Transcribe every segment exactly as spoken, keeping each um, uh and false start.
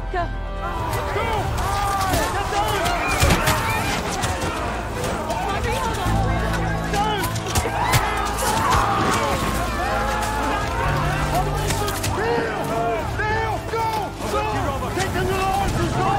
Go! Go! Get down! Marjorie, hold on! Down! Neil! Go! Go! Take the launches! Go!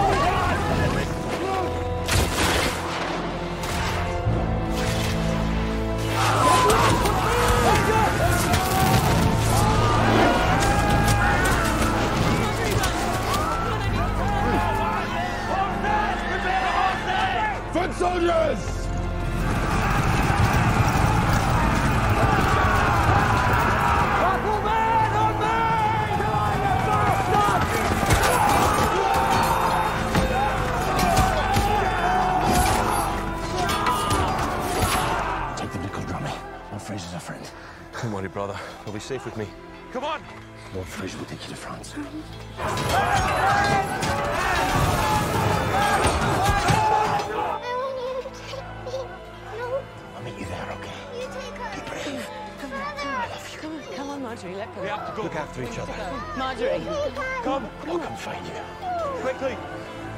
Foot soldiers! Take them to Kildrummy. Lord Fraser's a friend. Don't worry, brother. He'll be safe with me. Come on! Lord Fraser will take you to France. I'll meet you there, okay? You take her. Be brave. Come on, come on. Come on, come on, Marjorie, let go. We have to go. Look after each other. Marjorie. Come. I'll come find you. Quickly.